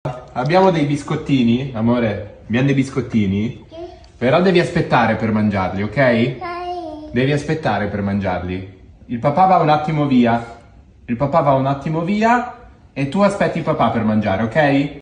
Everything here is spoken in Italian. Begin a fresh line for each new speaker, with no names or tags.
Abbiamo dei biscottini, amore, abbiamo dei biscottini, però devi aspettare per mangiarli, ok? Devi aspettare per mangiarli. Il papà va un attimo via. Il papà va un attimo via e tu aspetti il papà per mangiare, ok?